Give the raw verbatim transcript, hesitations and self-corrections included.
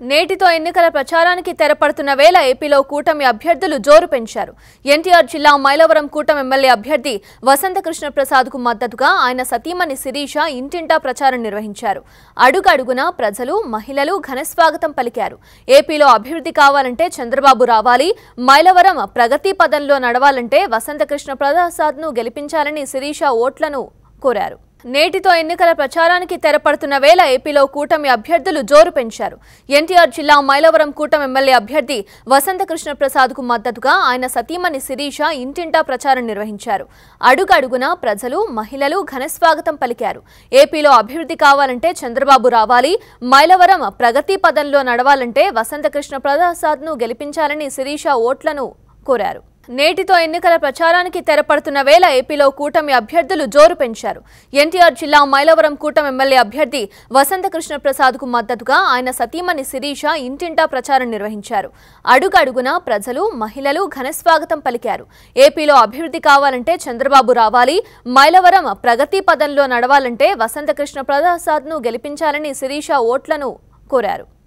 నేటితో ఎన్నికల ప్రచారానికి తెరపడుతున్న వేళ ఏపీలో కూటమి అభ్యర్థులు జోరు పెంచారు. ఎన్టీఆర్ జిల్లా మైలవరం కూటమి ఎమ్మెల్యే అభ్యర్థి వసంత కృష్ణ ప్రసాద్ కు మద్దతుగా ఆయన సతీమణి శిరీష ఇంటింటా ప్రచారం నిర్వహించారు. అడుగడుగునా ప్రజలు, మహిళలు ఘనస్వాగతం పలికారు. ఏపీలో అభివృద్ధి కావాలంటే చంద్రబాబు రావాలి, మైలవరం ప్రగతి పదంలో నడవాలంటే వసంత కృష్ణ ప్రసాద్ ను గెలిపించాలని శిరీష ఓట్లను కోరారు. నేటితో ఎన్నికల ప్రచారానికి తెరపడుతున్న వేళ ఏపీలో కూటమి అభ్యర్థులు జోరు పెంచారు. ఎన్టీఆర్ జిల్లా మైలవరం కూటమి ఎమ్మెల్యే అభ్యర్థి వసంత కృష్ణ ప్రసాద్ కు మద్దతుగా ఆయన సతీమణి శిరీష ఇంటింటా ప్రచారం నిర్వహించారు. అడుగడుగునా ప్రజలు, మహిళలు ఘనస్వాగతం పలికారు. ఏపీలో అభివృద్ధి కావాలంటే చంద్రబాబు రావాలి, మైలవరం ప్రగతి పదంలో నడవాలంటే వసంత కృష్ణ ప్రసాద్ ను గెలిపించాలని శిరీష ఓట్లను కోరారు. నేటితో ఎన్నికల ప్రచారానికి తెరపడుతున్న వేళ ఏపీలో కూటమి అభ్యర్థులు జోరు పెంచారు. ఎన్టీఆర్ జిల్లా మైలవరం కూటమి ఎమ్మెల్యే అభ్యర్థి వసంత కృష్ణ ప్రసాద్ కు మద్దతుగా ఆయన సతీమణి శిరీష ఇంటింటా ప్రచారం నిర్వహించారు. అడుగడుగునా ప్రజలు, మహిళలు ఘనస్వాగతం పలికారు. ఏపీలో అభివృద్ధి కావాలంటే చంద్రబాబు రావాలి, మైలవరం ప్రగతి పదంలో నడవాలంటే వసంత కృష్ణ ప్రసాద్ ను గెలిపించాలని శిరీష ఓట్లను కోరారు.